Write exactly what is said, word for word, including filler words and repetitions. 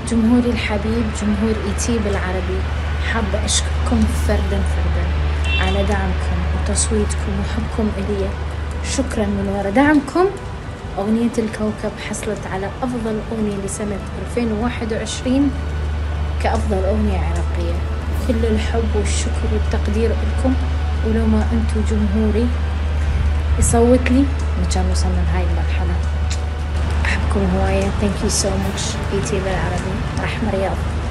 جمهوري الحبيب، جمهور إي تي بالعربي، حابة أشكركم فردا فردا على دعمكم وتصويتكم وحبكم إلي. شكرا من وراء دعمكم. أغنية الكوكب حصلت على أفضل أغنية لسنة ألفين وواحد وعشرين كأفضل أغنية عراقية. كل الحب والشكر والتقدير لكم، ولو ما أنتوا جمهوري يصوت لي ما كان وصلنا لهاي المرحلة. أحبكم هواية. Thank you so much. إي تي بالعربي، رحمة رياض.